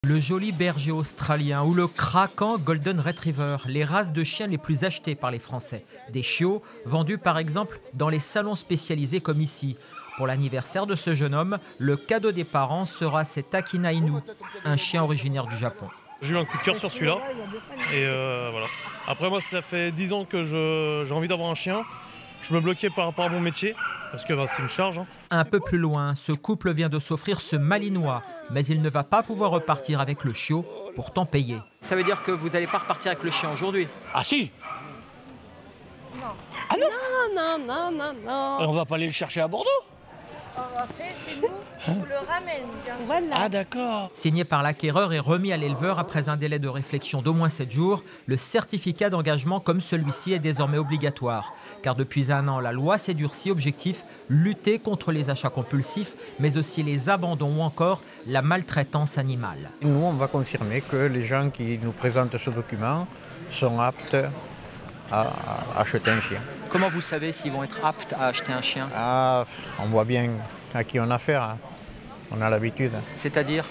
Le joli berger australien ou le craquant Golden Retriever, les races de chiens les plus achetées par les Français. Des chiots vendus par exemple dans les salons spécialisés comme ici. Pour l'anniversaire de ce jeune homme, le cadeau des parents sera cet Akina Inu, un chien originaire du Japon. J'ai eu un coup de cœur sur celui-là et voilà. Après moi ça fait 10 ans que j'ai envie d'avoir un chien. Je me bloquais par rapport à mon métier, parce que c'est une charge. Un peu plus loin, ce couple vient de s'offrir ce malinois, mais il ne va pas pouvoir repartir avec le chiot, pourtant payé. Ça veut dire que vous n'allez pas repartir avec le chien aujourd'hui? Ah si. Non. Ah non. Non. On va pas aller le chercher à Bordeaux? Après, c'est nous qui le ramène, bien sûr. Voilà. Ah d'accord. Signé par l'acquéreur et remis à l'éleveur après un délai de réflexion d'au moins 7 jours, le certificat d'engagement comme celui-ci est désormais obligatoire. Car depuis un an, la loi s'est durcie. Objectif, lutter contre les achats compulsifs, mais aussi les abandons ou encore la maltraitance animale. Nous, on va confirmer que les gens qui nous présentent ce document sont aptes à acheter un chien. Comment vous savez s'ils vont être aptes à acheter un chien? On voit bien à qui on a affaire. Hein. On a l'habitude. C'est-à-dire?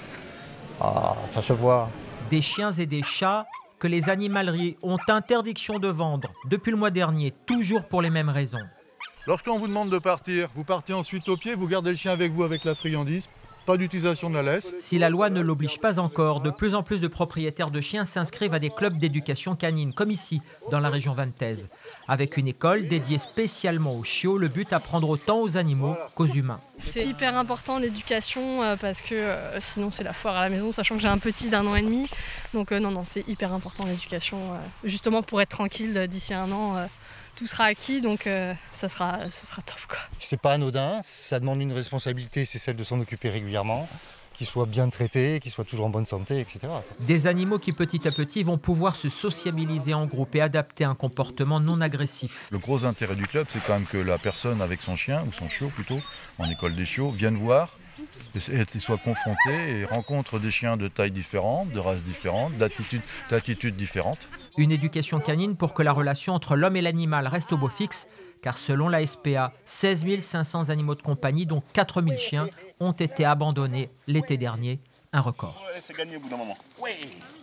Ça se voit. Des chiens et des chats que les animaleries ont interdiction de vendre depuis le mois dernier, toujours pour les mêmes raisons. Lorsqu'on vous demande de partir, vous partez ensuite au pied, vous gardez le chien avec vous avec la friandise. Pas d'utilisation de la laisse. Si la loi ne l'oblige pas encore, de plus en plus de propriétaires de chiens s'inscrivent à des clubs d'éducation canine, comme ici, dans la région vantaise. Avec une école dédiée spécialement aux chiots, le but apprendre autant aux animaux qu'aux humains. C'est hyper important l'éducation parce que sinon c'est la foire à la maison, sachant que j'ai un petit d'1 an et demi. Donc non, c'est hyper important l'éducation, justement pour être tranquille d'ici un an. Tout sera acquis, donc ça sera top, quoi. C'est pas anodin, ça demande une responsabilité, c'est celle de s'en occuper régulièrement, qu'ils soient bien traités, qu'ils soient toujours en bonne santé, etc. Des animaux qui petit à petit vont pouvoir se sociabiliser en groupe et adapter un comportement non agressif. Le gros intérêt du club, c'est quand même que la personne avec son chien, ou son chiot plutôt, en école des chiots, vienne voir, et soit confronté et rencontre des chiens de tailles différentes, de races différentes, d'attitudes différentes. Une éducation canine pour que la relation entre l'homme et l'animal reste au beau fixe, car selon la SPA, 16 500 animaux de compagnie, dont 4 000 chiens, ont été abandonnés l'été dernier, un record. C'est gagné au bout d'un moment. Oui.